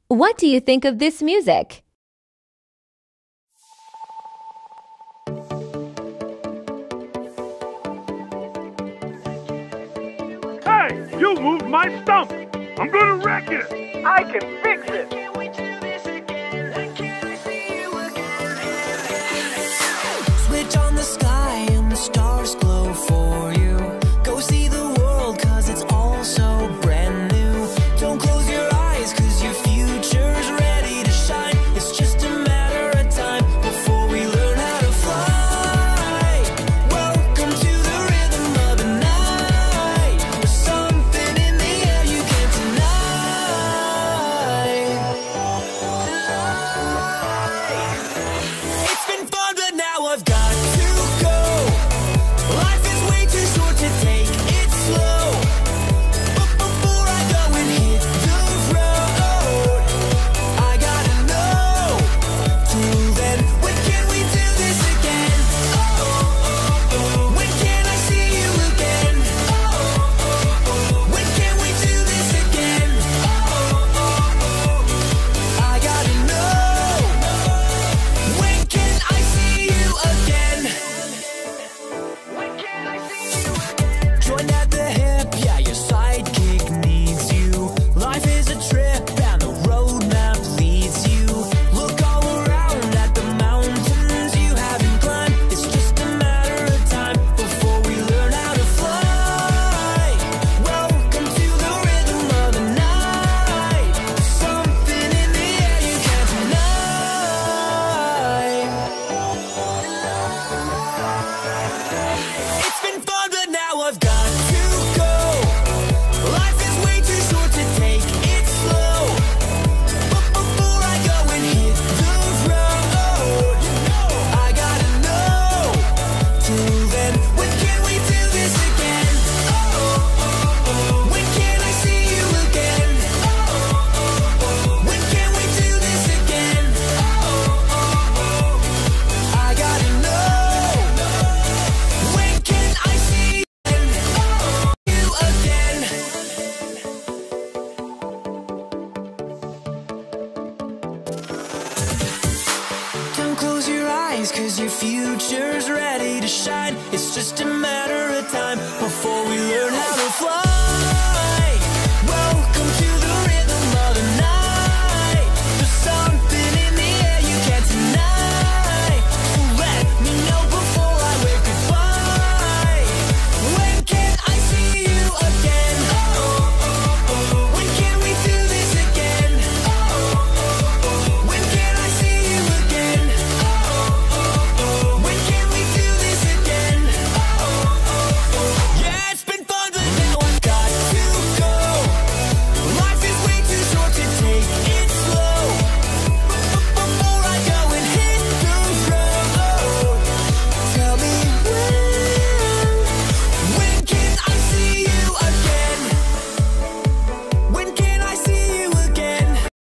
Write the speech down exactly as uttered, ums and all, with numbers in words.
What do you think of this music? Hey, you moved my stump! I'm gonna wreck it! I can fix it! Switch on the sky and the stars glow for you. Go see the world cause it's all so brand new. Don't close your eyes cause your future's ready to shine. It's just a matter of time before we learn how to fly. Welcome to the rhythm of the night. There's something in the air you can't deny. It's been fun but now I've got to go. Life is way too short to take it slow. But before I go and hit the road, I gotta know. Till then, when can we do this again? Oh, oh, oh. When can I see you again? Oh, oh, oh. When can we do this again? Oh, oh, oh. I gotta know. When can I see you again? When can I see you again? Join at the hip, yeah, your sidekick needs you. Life is a trip and the roadmap leads you. Look all around at the mountains you haven't climbed. It's just a matter of time before we learn how to fly. Welcome to the rhythm of the night. Something in the air you can't deny. It's been fun, but now I've got to go. Life is way too short to take it slow. But before I go and hit the road, I gotta know. Till then, when can we do this again? Oh, oh, oh. When can I see you again? Oh, oh, oh. When can we do this again? Oh, oh, oh. I gotta know. When can I see you again? Don't close your eyes cause your future's ready to shine. It's just a matter of time before we learn how to fly.